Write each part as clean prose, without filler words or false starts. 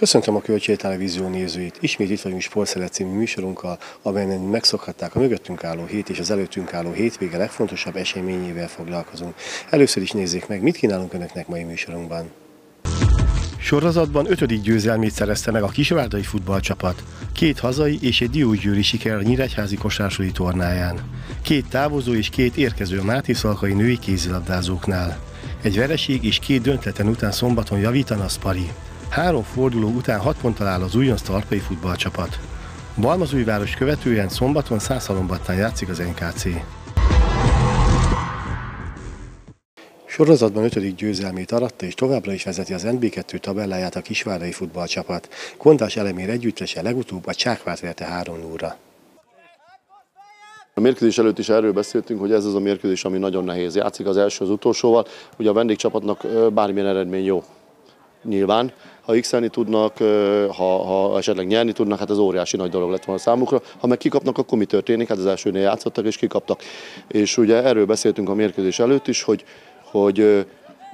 Köszöntöm a Kölcsei Televízió nézőit. Ismét itt vagyunk Sportszeret című műsorunkkal, amelyen megszokhatták a mögöttünk álló hét és az előttünk álló hétvége legfontosabb eseményével foglalkozunk. Először is nézzék meg, mit kínálunk Önöknek mai műsorunkban. Sorozatban 5. győzelmét szerezte meg a kisvárdai futballcsapat. 2 hazai és egy diósgyőri siker a Nyíregyházi kosárlabda tornáján. 2 távozó és 2 érkező mátészalkai női kézilabdázóknál. Egy vereség és 2 döntetlen után szombaton javítana a Spari. 3 forduló után 6 ponttal áll az újonc talpai futballcsapat. Balmazújváros követően szombaton Szászhalombattán játszik az NKC. Sorozatban 5. győzelmét aratta és továbbra is vezeti az NB2 tabelláját a kisvárdai futballcsapat. Kondás Elemér együttese legutóbb a Csákvárt verte 3-0-ra. A mérkőzés előtt is erről beszéltünk, hogy ez az a mérkőzés, ami nagyon nehéz. Játszik az első az utolsóval, ugye a vendégcsapatnak bármilyen eredmény jó. Nyilván, ha x-elni tudnak, ha esetleg nyerni tudnak, hát ez óriási nagy dolog lett volna számukra. Ha meg kikapnak, akkor mi történik? Hát az elsőnél játszottak és kikaptak. És ugye erről beszéltünk a mérkőzés előtt is, hogy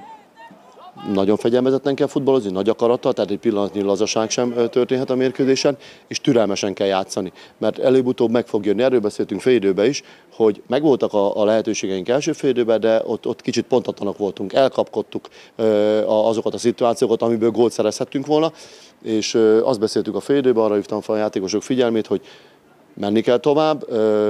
nagyon fegyelmezetten kell futballozni, nagy akarattal, tehát egy pillanatnyi lazaság sem történhet a mérkőzésen, és türelmesen kell játszani, mert előbb-utóbb meg fog jönni. Erről beszéltünk félidőben is, hogy megvoltak a lehetőségeink első félidőben, de ott kicsit pontatlanak voltunk, elkapkodtuk azokat a szituációkat, amiből gólt szerezhettünk volna, és azt beszéltük a félidőben, arra hívtam fel a játékosok figyelmét, hogy menni kell tovább,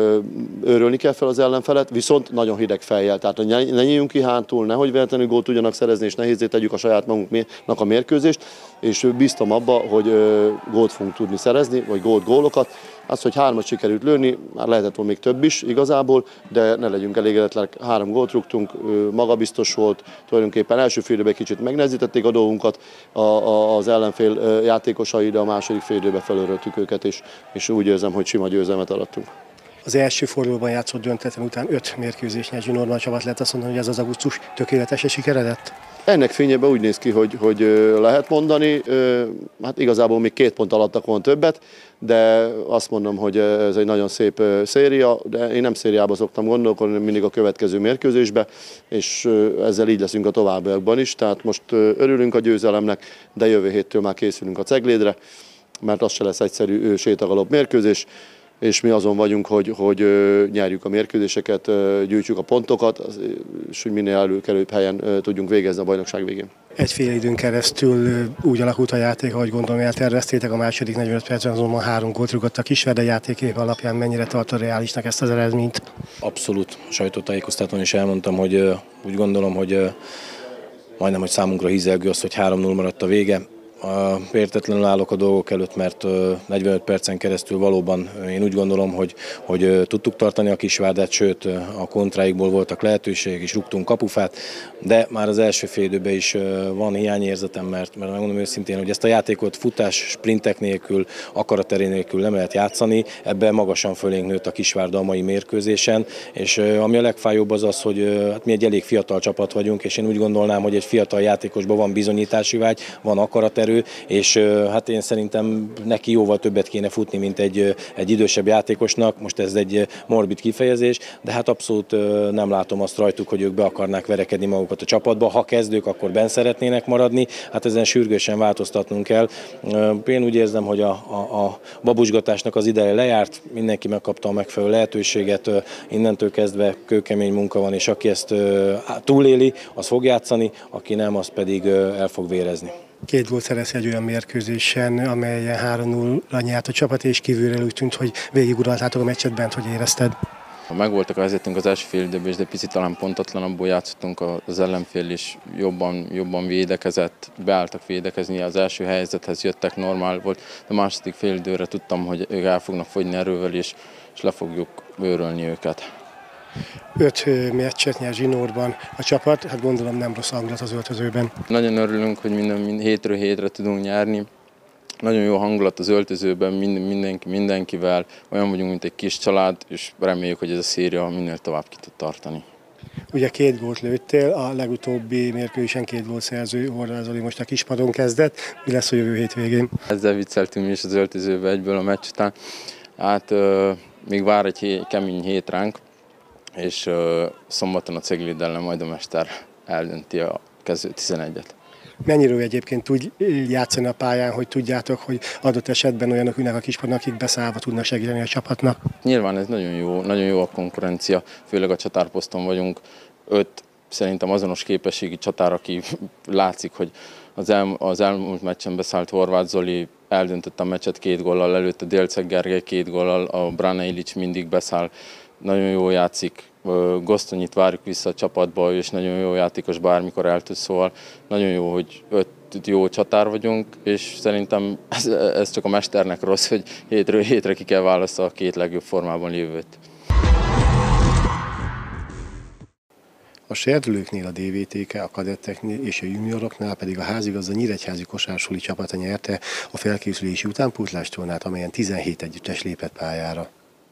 őrölni kell fel az ellenfelet, viszont nagyon hideg fejjel. Tehát ne nyíljunk ki hátul, nehogy véletlenül gólt tudjanak szerezni, és nehézzé tegyük a saját magunknak a mérkőzést, és bíztam abba, hogy gólt fogunk tudni szerezni, vagy gólokat. Az, hogy 3-at sikerült lőni, már lehetett volna még több is igazából, de ne legyünk elégedetlenek, 3 gólt rúgtunk, magabiztos volt, tulajdonképpen első fél időben kicsit megnehezítették a dolgunkat az ellenfél játékosai, de a második fél időben felőröltük őket, és úgy érzem, hogy sima győzelmet arattunk. Az első fordulóban játszott döntetlen után 5 mérkőzésnél zsinórban a csapat, lehet azt mondani, hogy ez az augusztus tökéletesen sikeredett? Ennek fényében úgy néz ki, hogy lehet mondani, hát igazából még 2 pont alattak volna többet, de azt mondom, hogy ez egy nagyon szép széria, de én nem szériába szoktam gondolkodni, mindig a következő mérkőzésbe, és ezzel így leszünk a továbbiakban is, tehát most örülünk a győzelemnek, de jövő héttől már készülünk a Ceglédre, mert az se lesz egyszerű sétagalop mérkőzés, és mi azon vagyunk, hogy nyerjük a mérkőzéseket, gyűjtsük a pontokat, és hogy minél előkelőbb helyen tudjunk végezni a bajnokság végén. Egy fél időn keresztül úgy alakult a játék, ahogy gondolom elterveztétek, a második 45 percben azonban 3 gólt rúgott a Kisvárda játékév alapján. Mennyire tartod reálisnak ezt az eredményt? Abszolút. Sajtótájékoztatón is elmondtam, hogy úgy gondolom, hogy majdnem, hogy számunkra hízelgő az, hogy 3-0 maradt a vége. Értetlenül állok a dolgok előtt, mert 45 percen keresztül valóban én úgy gondolom, hogy tudtuk tartani a Kisvárdát, sőt a kontráikból voltak lehetőségek, és rúgtunk kapufát, de már az első fél időben is van hiányérzetem, mert megmondom őszintén, hogy ezt a játékot futás, sprintek nélkül, akaraterő nélkül nem lehet játszani, ebben magasan fölénk nőtt a Kisvárda a mai mérkőzésen, és ami a legfájóbb az, hogy hát mi egy elég fiatal csapat vagyunk, és én úgy gondolnám, hogy egy fiatal játékosban van bizonyítási vágy, van akaraterő, és hát én szerintem neki jóval többet kéne futni, mint egy idősebb játékosnak. Most ez egy morbid kifejezés, de hát abszolút nem látom azt rajtuk, hogy ők be akarnák verekedni magukat a csapatba. Ha kezdők, akkor benn szeretnének maradni, hát ezen sürgősen változtatnunk kell. Én úgy érzem, hogy a babusgatásnak az ideje lejárt, mindenki megkapta a megfelelő lehetőséget, innentől kezdve kőkemény munka van, és aki ezt túléli, az fog játszani, aki nem, az pedig el fog vérezni. 2 gólt szerez egy olyan mérkőzésen, amelyen 3-0-ra nyert a csapat, és kívülről úgy tűnt, hogy végiguraltátok a meccset bent, hogy érezted? Megvoltak a helyzetünk az első fél időben, de picit talán pontatlanabbul játszottunk, az ellenfél is jobban védekezett, beálltak védekezni, az első helyzethez jöttek, normál volt, de a második fél időre tudtam, hogy ők el fognak fogyni erővel, és le fogjuk őrölni őket. 5 meccset nyer zsinórban a csapat, hát gondolom nem rossz hangulat az öltözőben. Nagyon örülünk, hogy minden hétről hétre tudunk nyerni. Nagyon jó hangulat az öltözőben, mindenkivel, olyan vagyunk, mint egy kis család, és reméljük, hogy ez a széria minél tovább ki tud tartani. Ugye 2 gólt lőttél, a legutóbbi mérkőzésen 2 gólszerző Horváth Zoli most a kispadon kezdett. Mi lesz a jövő hétvégén? Ezzel vicceltünk mi is az öltözőbe egyből a meccs után. Hát még vár egy kemény hét ránk, és szombaton a Cegléd ellen majd a mester eldönti a kezdő 11-et. Mennyire egyébként tud játszani a pályán, hogy tudjátok, hogy adott esetben olyanok ülnek a kispadon, akik beszállva tudnak segíteni a csapatnak? Nyilván ez nagyon jó a konkurencia, főleg a csatárposzton vagyunk. 5 szerintem azonos képességi csatár, aki látszik, hogy az elmúlt meccsen beszállt Horváth Zoli eldöntötte a meccset 2 góllal, előtte Délceg Gergely 2 góllal, a Brane Ilic mindig beszáll, nagyon jól játszik. Gosztonyit várjuk vissza a csapatba, és nagyon jó játékos, bármikor eltűnt, szóval nagyon jó, hogy 5 jó csatár vagyunk, és szerintem ez csak a mesternek rossz, hogy hétről hétre ki kell választani a 2 legjobb formában lévőt. A serdülőknél a DVTK, a kadetteknél és a junioroknál pedig a házigazda nyíregyházi kosársuli csapata nyerte a felkészülési utánpótlástornát, amelyen 17 együttes lépett pályára.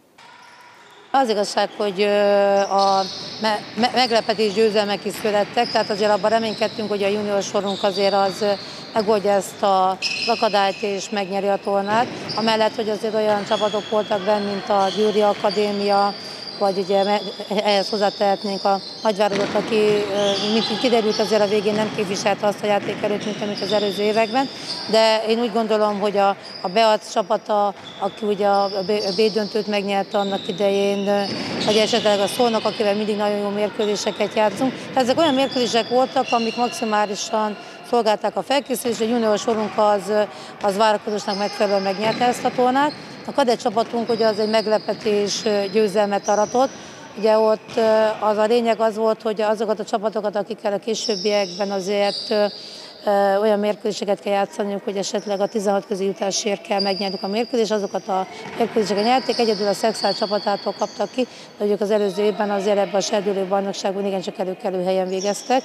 Az igazság, hogy a meglepetés győzelmek is születtek, tehát azért abban reménykedtünk, hogy a junior sorunk azért az megoldja ezt az akadályt és megnyeri a tornát. Amellett, hogy azért olyan csapatok voltak benne, mint a Győri Akadémia, vagy ugye ehhez hozzátehetnénk a Nagyváradot, aki, mint kiderült, azért a végén nem képviselte azt a játékerőt, mint az előző években, de én úgy gondolom, hogy a Beat csapata, aki ugye a B-döntőt megnyerte annak idején, vagy esetleg a Szolnok, akivel mindig nagyon jó mérkőzéseket játszunk. Tehát ezek olyan mérkőzések voltak, amik maximálisan szolgálták a felkészülést, a junior sorunk az várakozásnak megfelelően megnyerte ezt a tornát. A kadett csapatunk ugye az egy meglepetés győzelmet aratott. Ugye ott az a lényeg az volt, hogy azokat a csapatokat, akikkel a későbbiekben azért olyan mérkőzéseket kell játszaniuk, hogy esetleg a 16 közé jutásért kell megnyerniuk a mérkőzést, azokat a mérkőzéseket nyerték, egyedül a Szexál csapatától kaptak ki, de ők az előző évben azért ebben a serdülő bajnokságban igencsak előkelő helyen végeztek.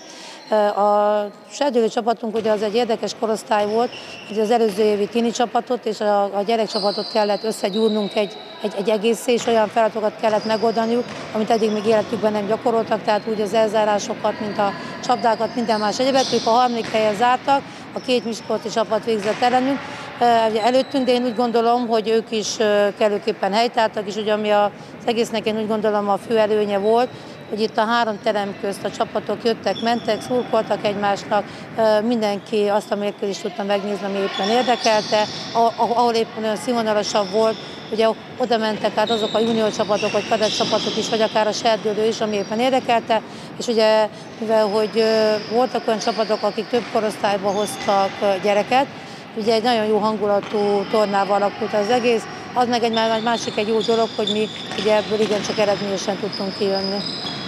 A serdülő csapatunk ugye az egy érdekes korosztály volt, hogy az előző évi tini csapatot és a gyerekcsapatot kellett összegyúrnunk egy egészé, és olyan feladatokat kellett megoldaniuk, amit eddig még életükben nem gyakoroltak, tehát úgy az elzárásokat, mint a csapdákat, minden más egyebet. Ők a 3. helyen zártak, a 2 miskolci csapat végzett ellenünk előttünk, de én úgy gondolom, hogy ők is kellőképpen helytáltak, és ugye ami az egésznek én úgy gondolom a fő előnye volt, hogy itt a 3 terem közt a csapatok jöttek, mentek, szurkoltak egymásnak, mindenki azt a mérkőzést tudta megnézni, ami éppen érdekelte, ahol éppen olyan színvonalasabb volt, ugye oda mentek át azok a junior csapatok, vagy kadett csapatok is, vagy akár a serdülő is, ami éppen érdekelte, és ugye mivel hogy voltak olyan csapatok, akik több korosztályba hoztak gyereket, ugye egy nagyon jó hangulatú tornával alakult az egész, az meg egy másik jó dolog, hogy mi ugye ebből igencsak eredményesen tudtunk kijönni.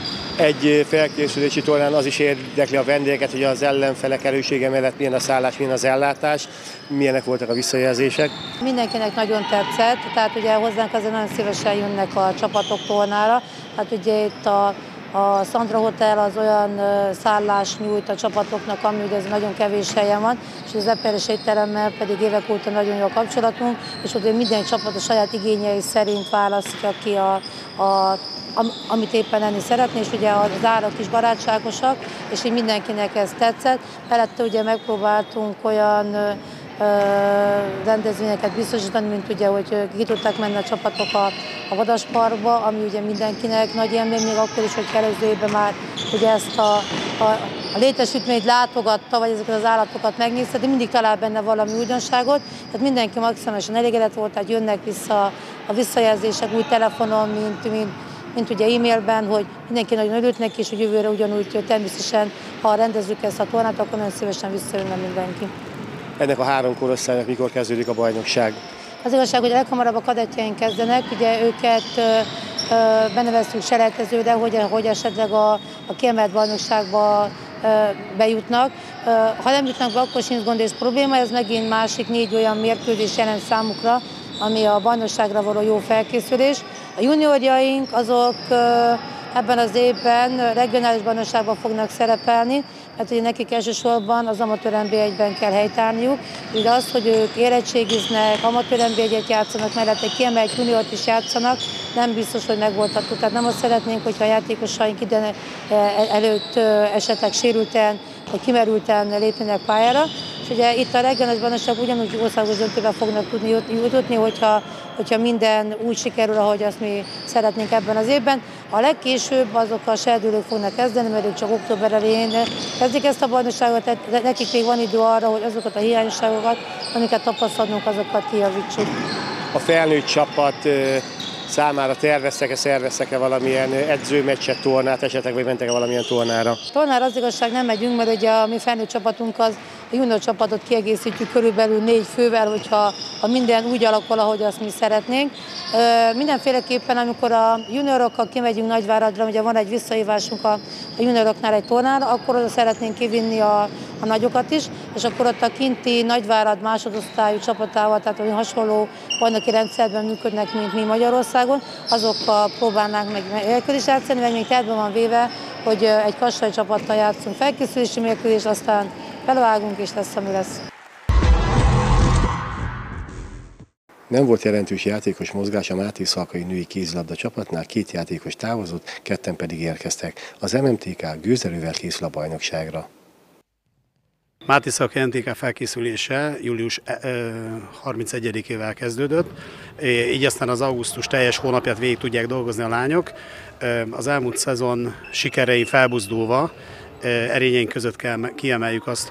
Egy felkészülési tornán az is érdekli a vendégeket, hogy az ellenfelek erősége mellett milyen a szállás, milyen az ellátás, milyenek voltak a visszajelzések. Mindenkinek nagyon tetszett, tehát ugye hozzánk azért nagyon szívesen jönnek a csapatok tornára, hát ugye itt a Sandra Hotel az olyan szállást nyújt a csapatoknak, ami ugye ez nagyon kevés helyen van, és az Eperes étteremmel pedig évek óta nagyon jó a kapcsolatunk, és ugye minden csapat a saját igényei szerint választja ki amit éppen enni szeretné, és ugye az árak is barátságosak, és így mindenkinek ez tetszett. Mellette ugye megpróbáltunk olyan rendezvényeket biztosítani, mint ugye, hogy ki tudtak menni a csapatok a Vadasparkba, ami ugye mindenkinek nagy élmény, még akkor is, hogy előző évben már ugye ezt a létesítményt látogatta, vagy ezeket az állatokat megnézte, de mindig talál benne valami újdonságot, tehát mindenki maximálisan elégedett volt, tehát jönnek vissza a visszajelzések úgy telefonon, mint ugye e-mailben, hogy mindenki nagyon örült neki, és hogy jövőre ugyanúgy természetesen, ha rendezzük ezt a tornát, akkor nagyon szívesen visszajönne mindenki. Ennek a 3 korosztálynak mikor kezdődik a bajnokság? Az igazság, hogy leghamarabb a kadettjeink kezdenek, ugye őket beneveztük selejtezőre, hogy esetleg a kiemelt bajnokságba bejutnak. Ha nem jutnak be, akkor sincs gond és probléma, ez megint másik 4 olyan mérkőzés jelent számukra, ami a bajnokságra való jó felkészülés. A juniorjaink azok ebben az évben regionális bajnokságban fognak szerepelni, mert ugye nekik elsősorban az amatőr NB1-ben kell helytállniuk. Ugye az, hogy ők érettségiznek, amatőr NB1-et játszanak, mellette kiemelt juniort is játszanak, nem biztos, hogy megoldható. Tehát nem azt szeretnénk, hogyha a játékosaink ide előtt esetleg sérülten vagy kimerülten lépnének pályára. és ugye itt a regionális bajnokság ugyanúgy országos döntőbe fognak tudni jutni, hogyha minden úgy sikerül, ahogy azt mi szeretnénk ebben az évben. A legkésőbb azok a serdülők fognak kezdeni, mert ők csak október elején kezdik ezt a bajnokságot, de nekik még van idő arra, hogy azokat a hiányosságokat, amiket tapasztalunk, azokat kijavítsuk. A felnőtt csapat számára szerveztek-e valamilyen edzőmeccset, tornát esetleg, vagy mentek-e valamilyen tornára? Tornára az igazság nem megyünk, mert ugye a mi felnőtt csapatunk az a junior csapatot kiegészítjük körülbelül 4 fővel, hogyha minden úgy alakul, ahogy azt mi szeretnénk. Mindenféleképpen, amikor a juniorokkal kimegyünk Nagyváradra, ugye van egy visszahívásunk a junioroknál egy tornára, akkor oda szeretnénk kivinni a nagyokat is, és akkor ott a kinti Nagyvárad másodosztályú csapatával, tehát olyan hasonló bajnoki rendszerben működnek, mint mi Magyarországon, azokkal próbálnánk meg mérkőzést játszani, meg még tervben van véve, hogy egy Kassai csapattal játszunk felkészülési mérkőzést, aztán felvágunk és lesz, ami lesz. Nem volt jelentős játékos mozgás a Mátészalkai női kézilabda csapatnál, 2 játékos távozott, 2 pedig érkeztek. Az MMTK gőzerővel készül a bajnokságra. Mátészalkai MTK felkészülése július 31-ével kezdődött, így aztán az augusztus teljes hónapját végig tudják dolgozni a lányok. Az elmúlt szezon sikerei felbuzdulva erényeink között kiemeljük azt,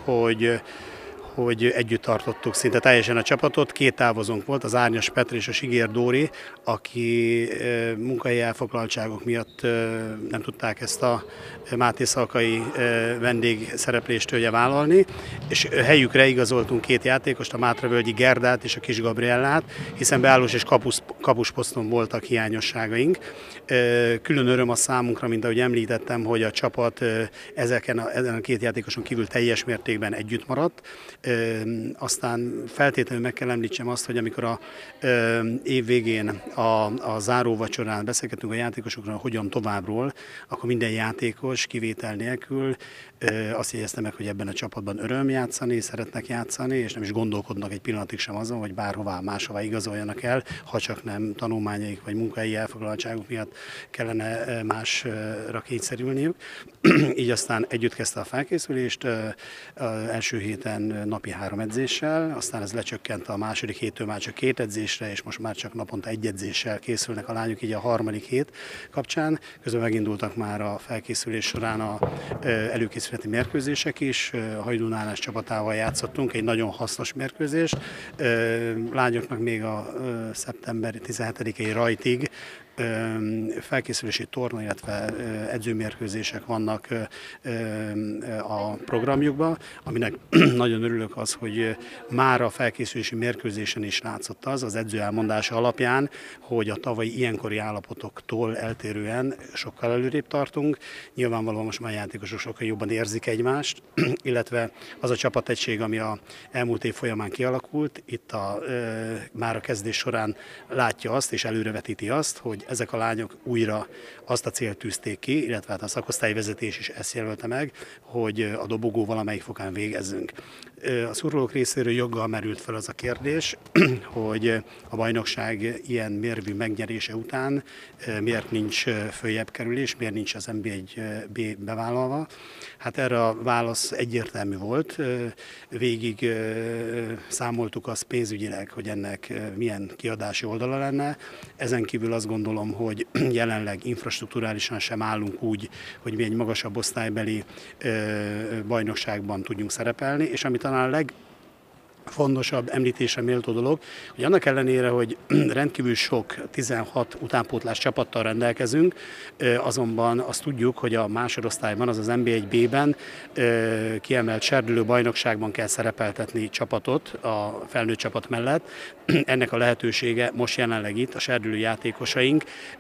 hogy együtt tartottuk szinte teljesen a csapatot. 2 távozónk volt, az Árnyas Petr és a Sigér Dóri, aki munkahelyi elfoglaltságok miatt nem tudták ezt a mátészalkai vendégszereplést vállalni, és helyükre igazoltunk 2 játékost, a Mátravölgyi Gerdát és a Kis Gabriellát, hiszen beállós és kapusposzton voltak hiányosságaink. Külön öröm a számunkra, mint ahogy említettem, hogy a csapat ezen a 2 játékoson kívül teljes mértékben együtt maradt. Aztán feltétlenül meg kell említsem azt, hogy amikor a év végén a záróvacsorán beszélgetünk a játékosokról, hogyan továbbról, akkor minden játékos kivétel nélkül azt jegyezte meg, hogy ebben a csapatban öröm játszani, szeretnek játszani, és nem is gondolkodnak egy pillanatig sem azon, hogy bárhová máshová igazoljanak el, ha csak nem tanulmányaik vagy munkahelyi elfoglaltságuk miatt kellene másra kényszerülniük. Így aztán együtt kezdte a felkészülést, első héten napi 3 edzéssel, aztán ez lecsökkent a második héttől már csak 2 edzésre, és most már csak naponta 1 edzéssel készülnek a lányok, így a harmadik hét kapcsán. Közben megindultak már a felkészülés során a előkészületi mérkőzések is. A Hajdúnálás csapatával játszottunk, egy nagyon hasznos mérkőzés. Lányoknak még a szeptember 17-i rajtig felkészülési torna, illetve edzőmérkőzések vannak a programjukban, aminek nagyon örülök az, hogy már a felkészülési mérkőzésen is látszott az edző elmondása alapján, hogy a tavalyi ilyenkori állapotoktól eltérően sokkal előrébb tartunk. Nyilvánvalóan most már a játékosok sokkal jobban érzik egymást, illetve az a csapategység, ami a elmúlt év folyamán kialakult, itt már a kezdés során látja azt és előrevetíti azt, hogy ezek a lányok újra azt a célt tűzték ki, illetve hát a szakosztályi vezetés is ezt jelölte meg, hogy a dobogó valamelyik fokán végezzünk. A szurkolók részéről joggal merült fel az a kérdés, hogy a bajnokság ilyen mérvű megnyerése után miért nincs följebb kerülés, miért nincs az NB1B bevállalva. Hát erre a válasz egyértelmű volt. Végig számoltuk azt pénzügyileg, hogy ennek milyen kiadási oldala lenne. Ezen kívül azt gondolom, hogy jelenleg infrastrukturálisan sem állunk úgy, hogy mi egy magasabb osztálybeli bajnokságban tudjunk szerepelni, és ami talán a legfontosabb említésre méltó dolog, hogy annak ellenére, hogy rendkívül sok 16 utánpótlás csapattal rendelkezünk, azonban azt tudjuk, hogy a másodosztályban, azaz NB1B-ben kiemelt serdülő bajnokságban kell szerepeltetni csapatot a felnőtt csapat mellett. Ennek a lehetősége most jelenleg itt a serdülő játékosaink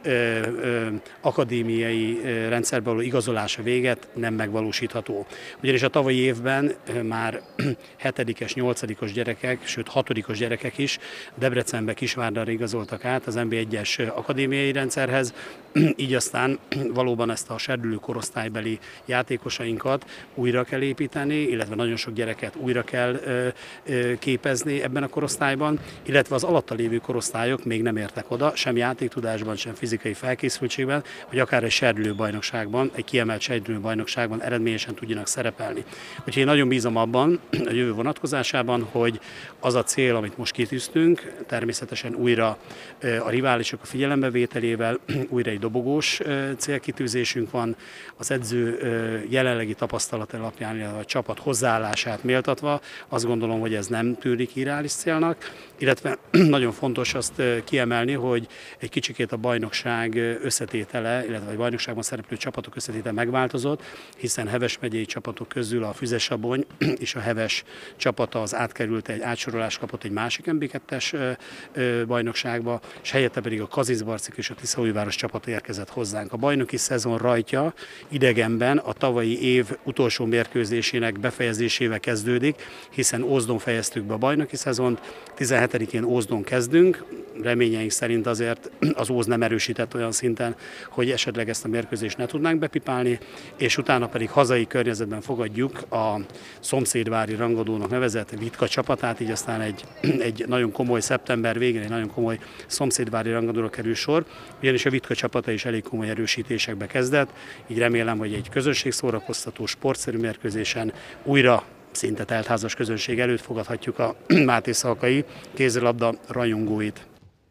akadémiai rendszerbe való igazolása véget nem megvalósítható. Ugyanis a tavalyi évben már 7-es, 8-os gyerekek, sőt 6-os gyerekek is Debrecenbe, Kisvárdára igazoltak át az NB1-es akadémiai rendszerhez, így aztán valóban ezt a serdülő korosztálybeli játékosainkat újra kell építeni, illetve nagyon sok gyereket újra kell képezni ebben a korosztályban, illetve az alatta lévő korosztályok még nem értek oda, sem játéktudásban, sem fizikai felkészültségben, vagy akár egy serdülő bajnokságban, egy kiemelt serdülő bajnokságban eredményesen tudjanak szerepelni. Úgyhogy én nagyon bízom abban, a jövő vonatkozásában, hogy az a cél, amit most kitűztünk, természetesen újra a riválisok a figyelembevételével, újra egy dobogós célkitűzésünk van, az edző jelenlegi tapasztalat alapján, a csapat hozzáállását méltatva, azt gondolom, hogy ez nem tűnik irreális célnak, illetve nagyon fontos azt kiemelni, hogy egy kicsikét a bajnokság összetétele, illetve a bajnokságban szereplő csapatok összetétele megváltozott, hiszen Heves megyei csapatok közül a Füzesabony és a Heves csapata az átkerült, egy átsorolást kapott egy másik MB2-es bajnokságba, és helyette pedig a Kazincbarcik és a Tiszaújváros csapat érkezett hozzánk. A bajnoki szezon rajtja idegenben a tavalyi év utolsó mérkőzésének befejezésével kezdődik, hiszen Ózdon fejeztük be a bajnoki szezont, 17-én Ózdon kezdünk, reményeink szerint azért az Ózd nem erősített olyan szinten, hogy esetleg ezt a mérkőzést ne tudnánk bepipálni, és utána pedig hazai környezetben fogadjuk a szomszédvári rangadónak nevezett Vitka csapatát, így aztán egy nagyon komoly szeptember végén egy nagyon komoly szomszédvári rangadóra kerül sor, ugyanis a Vitka csapata is elég komoly erősítésekbe kezdett, így remélem, hogy egy közönségszórakoztató, sportszerű mérkőzésen újra szinte teltházas közönség előtt fogadhatjuk a Máté Szalkai kézilabda rajongóit.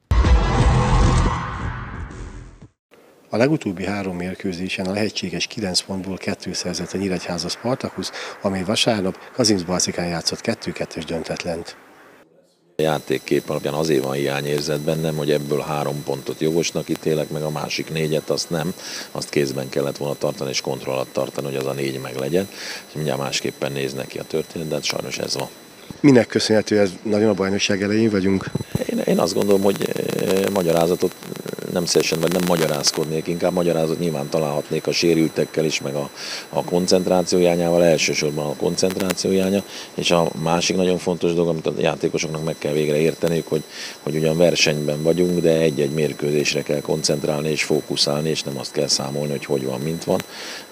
A legutóbbi 3 mérkőzésen a lehetséges 9 pontból 2 szerzett a Nyíregyháza Spartacus, amely vasárnap Kazincbarcikán játszott 2-2-es döntetlent. A játékkép alapján azért van hiányérzet bennem, hogy ebből 3 pontot jogosnak ítélek, meg a másik 4-et azt nem. Azt kézben kellett volna tartani és kontroll alatt tartani, hogy az a 4 meg legyen. És mindjárt másképpen néznek ki a történet, de hát sajnos ez van. Minek köszönhető ez? Nagyon a bajnokság elején vagyunk? Én azt gondolom, hogy magyarázatot nem szívesen, vagy nem magyarázkodnék, inkább magyarázat nyilván találhatnék a sérültekkel is, meg a koncentráció hiányával, elsősorban a koncentráció hiánya, és a másik nagyon fontos dolog, amit a játékosoknak meg kell végre érteniük, hogy ugyan versenyben vagyunk, de egy-egy mérkőzésre kell koncentrálni és fókuszálni, és nem azt kell számolni, hogy van, mint van.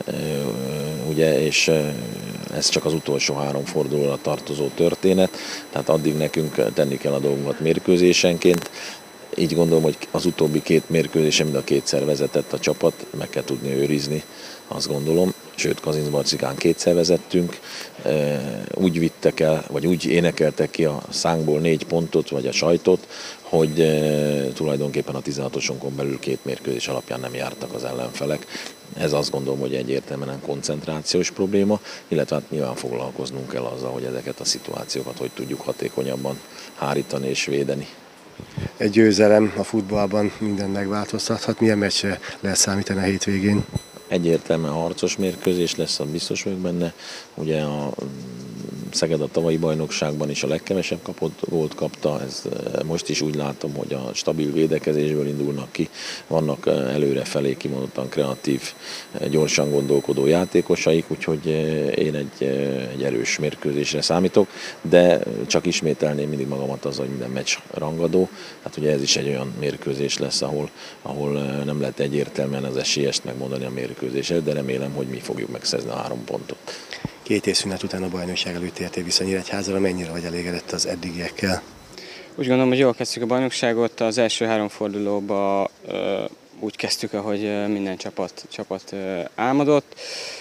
Ugye, és ez csak az utolsó 3 fordulóra tartozó történet, tehát addig nekünk tenni kell a dolgunkat mérkőzésenként. Így gondolom, hogy az utóbbi 2 mérkőzésen mind a 2-szer vezetett a csapat, meg kell tudni őrizni, azt gondolom. Sőt, Kazincbarcikán 2-szer vezettünk, úgy vittek el, vagy úgy énekeltek ki a szánkból 4 pontot, vagy a sajtot, hogy tulajdonképpen a 16-osonkon belül 2 mérkőzés alapján nem jártak az ellenfelek. Ez azt gondolom, hogy egyértelműen koncentrációs probléma, illetve hát nyilván foglalkoznunk kell azzal, hogy ezeket a szituációkat hogy tudjuk hatékonyabban hárítani és védeni. Egy győzelem a futballban minden megváltoztathat. Milyen meccsre lehet számítani a hétvégén? Egyértelműen harcos mérkőzés lesz, biztos vagyok benne. Ugye a Szeged a tavalyi bajnokságban is a legkevesebb gólt kapta, ez most is úgy látom, hogy a stabil védekezésből indulnak ki, vannak előrefelé kimondottan kreatív, gyorsan gondolkodó játékosaik, úgyhogy én egy erős mérkőzésre számítok, de csak ismételném mindig magamat az, hogy minden meccs rangadó, hát ugye ez is egy olyan mérkőzés lesz, ahol nem lehet egyértelműen az esélyest megmondani a mérkőzésre, de remélem, hogy mi fogjuk megszerzni a 3 pontot. 2 évszünet után a bajnokság előtt értél vissza Nyíregyházára, mennyire vagy elégedett az eddigiekkel? Úgy gondolom, hogy jól kezdtük a bajnokságot, az első 3 fordulóba úgy kezdtük, ahogy minden csapat álmodott.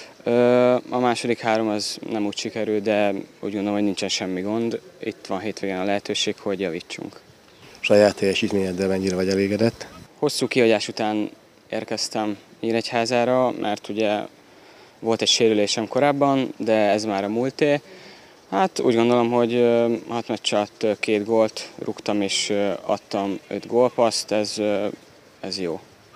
A második 3 az nem úgy sikerült, de úgy gondolom, hogy nincsen semmi gond. Itt van hétvégén a lehetőség, hogy javítsunk. Saját teljesítményeddel mennyire vagy elégedett? Hosszú kihagyás után érkeztem Nyíregyházára, mert ugye volt egy sérülésem korábban, de ez már a múlté. Hát úgy gondolom, hogy 6 meccs alatt 2 gólt rúgtam és adtam 5 gólpasszt, ez jó.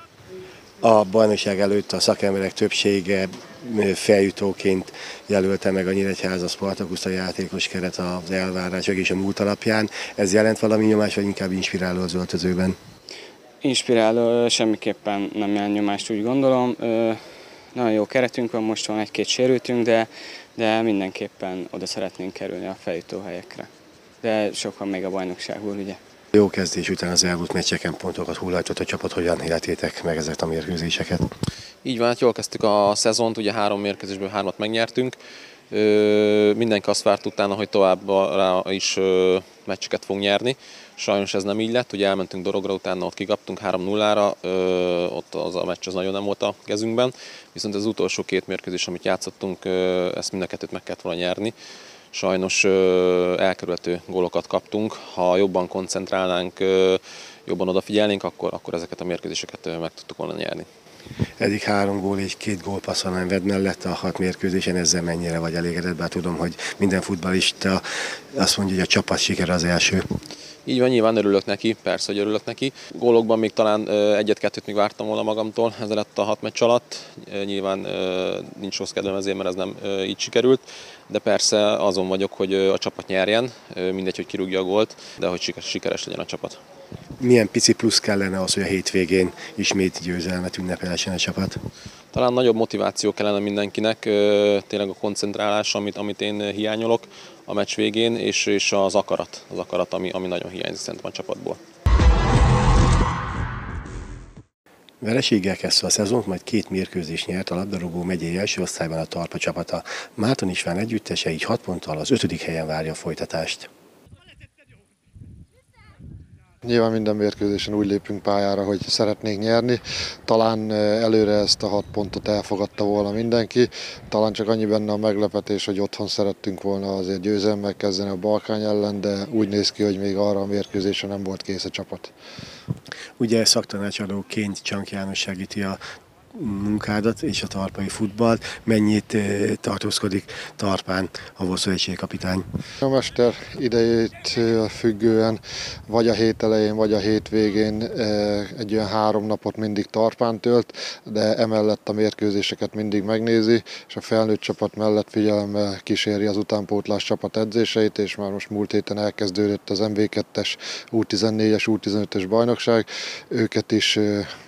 A bajnokság előtt a szakemberek többsége feljutóként jelölte meg a Nyíregyháza Spartacust, a játékos keret az elvárások és a múlt alapján. Ez jelent valami nyomás, vagy inkább inspiráló az öltözőben? Inspiráló, semmiképpen nem jelent nyomást, úgy gondolom. Nagyon jó keretünk van, most van 1-2 sérültünk, de mindenképpen oda szeretnénk kerülni a feljutó helyekre. de sokan még a bajnokságból, ugye. Jó kezdés után az elmúlt meccseken pontokat hullajtott a csapat, hogyan éltétek meg ezeket a mérkőzéseket? Így van, hát jól kezdtük a szezont, ugye 3 mérkőzésből 3-at megnyertünk. Mindenki azt várt utána, hogy továbbra is meccseket fogunk nyerni. Sajnos ez nem így lett, ugye elmentünk Dorogra, utána ott kikaptunk 3-0-ra, ott az a meccs az nagyon nem volt a kezünkben, viszont az utolsó 2 mérkőzés, amit játszottunk, ezt mind a 2-t meg kellett volna nyerni. Sajnos elkerülhető gólokat kaptunk, ha jobban koncentrálnánk, jobban odafigyelnénk, akkor ezeket a mérkőzéseket meg tudtuk volna nyerni. Eddig 3 gól és 2 gólpasszal nem vedd mellett a 6 mérkőzésen, ezzel mennyire vagy elégedett, bár tudom, hogy minden futballista azt mondja, hogy a csapat sikere az első. Így van, nyilván örülök neki, persze, hogy örülök neki. Gólokban még talán 1-2-t még vártam volna magamtól ezelőtt a 6 meccs alatt. Nyilván nincs rossz kedvem ezért, mert ez nem így sikerült. De persze azon vagyok, hogy a csapat nyerjen, mindegy, hogy kirúgja a gólt, de hogy sikeres legyen a csapat. Milyen pici plusz kellene az, hogy a hétvégén ismét győzelmet ünnepelhessen a csapat? Talán nagyobb motiváció kellene mindenkinek, tényleg a koncentrálás, amit én hiányolok a meccs végén, és az akarat, ami nagyon hiányzik szerintem a csapatból. Vereséggel kezdve a szezont, majd 2 mérkőzést nyert a labdarúgó megyei első osztályban a Tarpa csapata. Márton István együttese így 6 ponttal az 5. helyen várja a folytatást. Nyilván minden mérkőzésen úgy lépünk pályára, hogy szeretnénk nyerni. Talán előre ezt a 6 pontot elfogadta volna mindenki. Talán csak annyi benne a meglepetés, hogy otthon szerettünk volna azért győzelemmel kezdeni a Balkány ellen, de úgy néz ki, hogy még arra a mérkőzésre nem volt kész a csapat. Ugye szaktanácsadóként Csank János segíti a munkádat és a tarpai futballt. Mennyit tartózkodik Tarpán a Vosszövetségi kapitány? A mester idejét függően vagy a hét elején, vagy a hétvégén egy olyan 3 napot mindig Tarpán tölt, de emellett a mérkőzéseket mindig megnézi, és a felnőtt csapat mellett figyelemmel kíséri az utánpótlás csapat edzéseit, és már most múlt héten elkezdődött az MV2-es, U14-es, U15-ös bajnokság. Őket is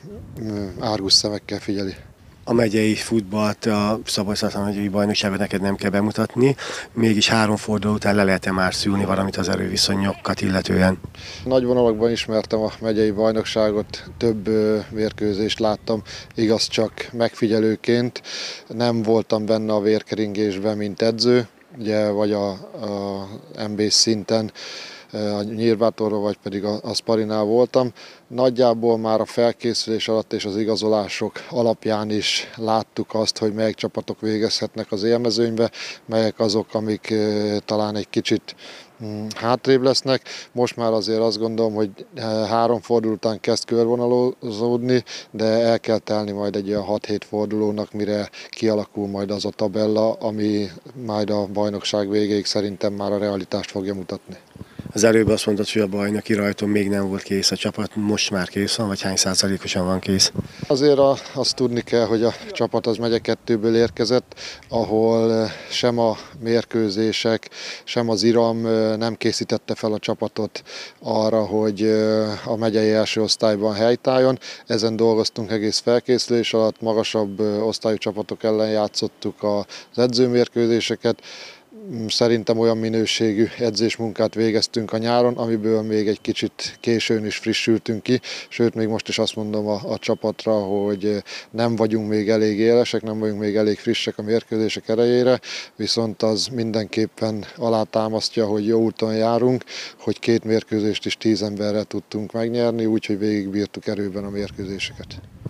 árgus szemekkel figyeli. A megyei futballt, a Szabolcs-Szatmár megyei bajnokságot neked nem kell bemutatni, mégis 3 forduló után le lehet-e már szülni valamit az erőviszonyokat illetően? Nagy vonalakban ismertem a megyei bajnokságot, több mérkőzést láttam, igaz csak megfigyelőként. Nem voltam benne a vérkeringésben, mint edző, ugye, vagy a MB szinten, a Nyírbátorról, vagy pedig a Sparinál voltam. Nagyjából már a felkészülés alatt és az igazolások alapján is láttuk azt, hogy melyik csapatok végezhetnek az élmezőnybe, melyek azok, amik talán egy kicsit hátrébb lesznek. Most már azért azt gondolom, hogy 3 forduló után kezd körvonalazódni, de el kell telni majd egy olyan 6-7 fordulónak, mire kialakul majd az a tabella, ami majd a bajnokság végéig szerintem már a realitást fogja mutatni. Az előbb azt mondtad, hogy a bajnoki rajton még nem volt kész a csapat, most már kész van, vagy hány százalékosan van kész? Azért azt tudni kell, hogy a csapat az megye 2-ből érkezett, ahol sem a mérkőzések, sem az iram nem készítette fel a csapatot arra, hogy a megyei első osztályban helytálljon. Ezen dolgoztunk egész felkészülés alatt, magasabb osztályú csapatok ellen játszottuk az edzőmérkőzéseket. Szerintem olyan minőségű edzésmunkát végeztünk a nyáron, amiből még egy kicsit későn is frissültünk ki, sőt még most is azt mondom a csapatra, hogy nem vagyunk még elég élesek, nem vagyunk még elég frissek a mérkőzések erejére, viszont az mindenképpen alátámasztja, hogy jó úton járunk, hogy 2 mérkőzést is 10 emberrel tudtunk megnyerni, úgyhogy végigbírtuk erőben a mérkőzéseket.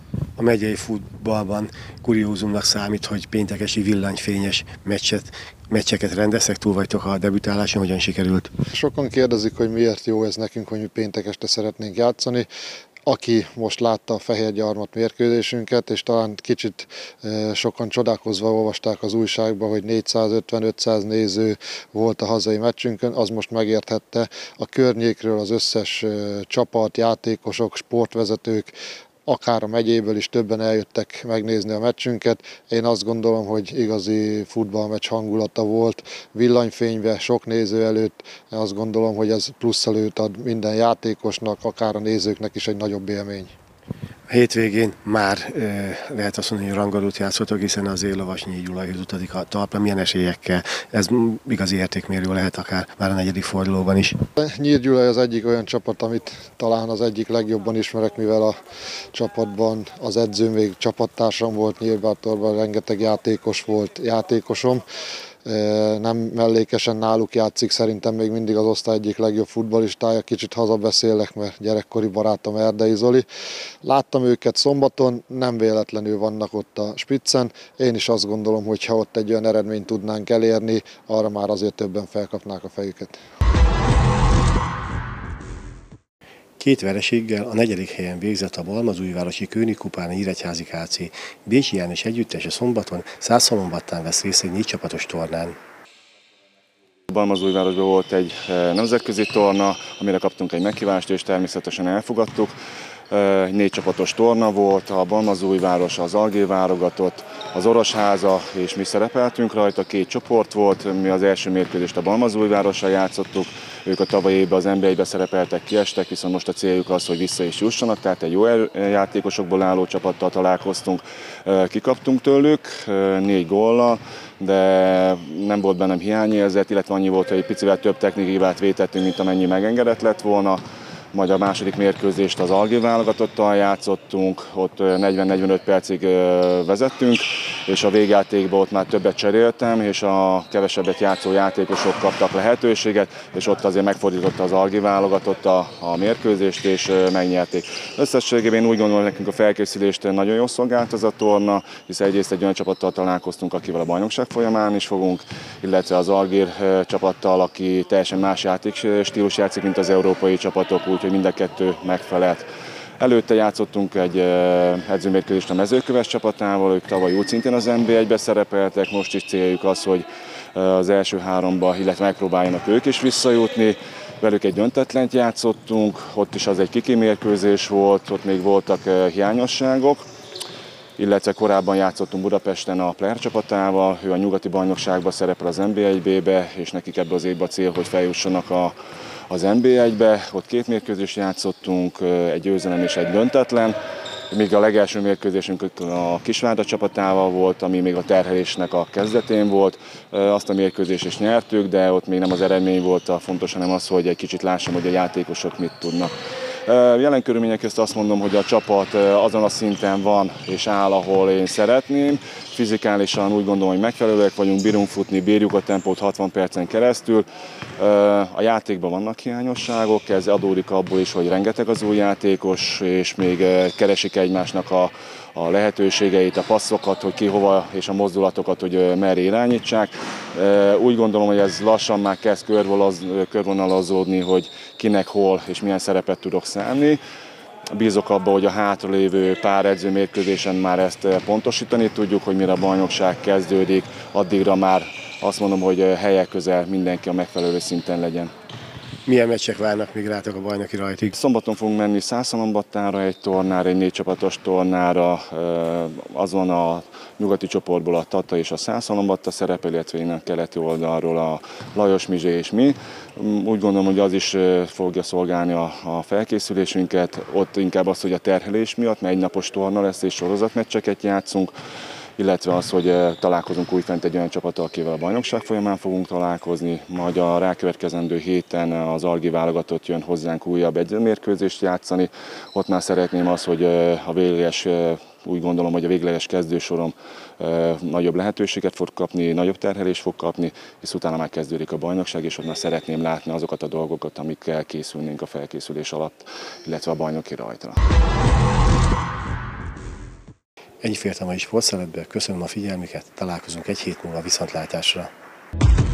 A megyei futballban kuriózumnak számít, hogy péntekesi villanyfényes meccseket rendeztek, túl vagytok a debütáláson, hogyan sikerült? Sokan kérdezik, hogy miért jó ez nekünk, hogy mi péntek este szeretnénk játszani. Aki most látta a Fehérgyarmat mérkőzésünket, és talán kicsit sokan csodálkozva olvasták az újságban, hogy 450-500 néző volt a hazai meccsünkön, az most megérthette a környékről az összes csapat, játékosok, sportvezetők, akár a megyéből is többen eljöttek megnézni a meccsünket. Én azt gondolom, hogy igazi futballmeccs hangulata volt, villanyfénybe, sok néző előtt. Én azt gondolom, hogy ez plusz előtt ad minden játékosnak, akár a nézőknek is egy nagyobb élmény. A hétvégén már lehet azt mondani, hogy rangadót játszottak, hiszen az Lovasnyi Gyulaihoz utazik a talpra. Milyen esélyekkel? Ez igazi értékmérő lehet akár már a 4. fordulóban is. Nyír Gyulai az egyik olyan csapat, amit talán az egyik legjobban ismerek, mivel a csapatban az edzőm még csapattársam volt, Nyírbátorban rengeteg játékos volt, játékosom. Nem mellékesen náluk játszik, szerintem még mindig az osztály egyik legjobb futballistája, kicsit hazabeszélek, mert gyerekkori barátom Erdei Zoli. Láttam őket szombaton, nem véletlenül vannak ott a spiccen. Én is azt gondolom, hogy ha ott egy olyan eredményt tudnánk elérni, arra már azért többen felkapnák a fejüket. 2 vereséggel a 4. helyen végzett a Balmazújvárosi Kőnikupán Nyíregyházi KC. Bécsi János együttes a szombaton Szászhalombattán vesz részt egy 4 csapatos tornán. Balmazújvárosban volt egy nemzetközi torna, amire kaptunk egy meghívást, és természetesen elfogadtuk. 4 csapatos torna volt, a Balmazújváros, az Algér válogatott, az Orosháza, és mi szerepeltünk rajta, 2 csoport volt, mi az első mérkőzést a Balmazújvárossal játszottuk, ők a tavalyi évben az NB1-be szerepeltek, kiestek, viszont most a céljuk az, hogy vissza is jussanak, tehát egy jó játékosokból álló csapattal találkoztunk, kikaptunk tőlük 4 góllal, de nem volt bennem hiányérzet, illetve annyi volt, hogy egy picivel több technikai hibát vétettünk, mint amennyi megengedett lett volna. Majd a második mérkőzést az Algér válogatottal játszottunk, ott 40-45 percig vezettünk, és a végjátékban ott már többet cseréltem, és a kevesebbet játszó játékosok kaptak lehetőséget, és ott azért megfordította az Algér válogatott a mérkőzést, és megnyerték. Összességében én úgy gondolom, hogy nekünk a felkészülést nagyon jól szolgált ez a torna, hiszen egyrészt egy olyan csapattal találkoztunk, akivel a bajnokság folyamán is fogunk, illetve az Algér csapattal, aki teljesen más játékstílus játszik, mint az európai csapatok, úgyhogy mind a 2 megfelelt. Előtte játszottunk egy edzőmérkőzést a Mezőköves csapatával, ők tavaly úgy szintén az NB1-be szerepeltek, most is céljuk az, hogy az első 3-ba, illetve megpróbáljanak ők is visszajutni. Velük egy döntetlent játszottunk, ott is az egy kiki mérkőzés volt, ott még voltak hiányosságok, illetve korábban játszottunk Budapesten a Player csapatával, ő a nyugati bajnokságban szerepel az NB1-be, és nekik ebből az évben a cél, hogy feljussanak az NB1-be, ott 2 mérkőzést játszottunk, egy győzelem és egy döntetlen, míg a legelső mérkőzésünk a Kisvárda csapatával volt, ami még a terhelésnek a kezdetén volt. Azt a mérkőzést is nyertük, de ott még nem az eredmény volt a fontos, hanem az, hogy egy kicsit lássam, hogy a játékosok mit tudnak. Jelen körülmények közt azt mondom, hogy a csapat azon a szinten van és áll, ahol én szeretném. Fizikálisan úgy gondolom, hogy megfelelőek vagyunk, bírunk futni, bírjuk a tempót 60 percen keresztül. A játékban vannak hiányosságok, ez adódik abból is, hogy rengeteg az új játékos, és még keresik egymásnak a lehetőségeit, a passzokat, hogy ki hova, és a mozdulatokat, hogy merre irányítsák. Úgy gondolom, hogy ez lassan már kezd körvonalazódni, hogy kinek hol és milyen szerepet tudok szállni. Bízok abban, hogy a hátralévő pár edzőmérkőzésen már ezt pontosítani tudjuk, hogy mire a bajnokság kezdődik, addigra már azt mondom, hogy helyek közel mindenki a megfelelő szinten legyen. Milyen meccsek várnak még rátok a bajnoki rajtig? Szombaton fogunk menni Szászhalombattára egy tornára, egy 4 csapatos tornára, azon a nyugati csoportból a Tata és a Szászhalombatta szerepel, illetve innen a keleti oldalról a Lajos Mizsé és mi. Úgy gondolom, hogy az is fogja szolgálni a felkészülésünket, ott inkább az, hogy a terhelés miatt, mert 1 napos torna lesz és sorozatmeccseket játszunk, illetve az, hogy találkozunk újfent egy olyan csapattal, akivel a bajnokság folyamán fogunk találkozni, majd a rákövetkezendő héten az Algér válogatott jön hozzánk újabb egymérkőzést játszani. Ott már szeretném azt, hogy a végleges, úgy gondolom, hogy a végleges kezdősorom nagyobb lehetőséget fog kapni, nagyobb terhelést fog kapni, és utána már kezdődik a bajnokság, és ott már szeretném látni azokat a dolgokat, amikkel készülnénk a felkészülés alatt, illetve a bajnoki rajtra. Ennyi fért a mai sportszeletből, köszönöm a figyelmüket, találkozunk egy hét múlva, viszontlátásra!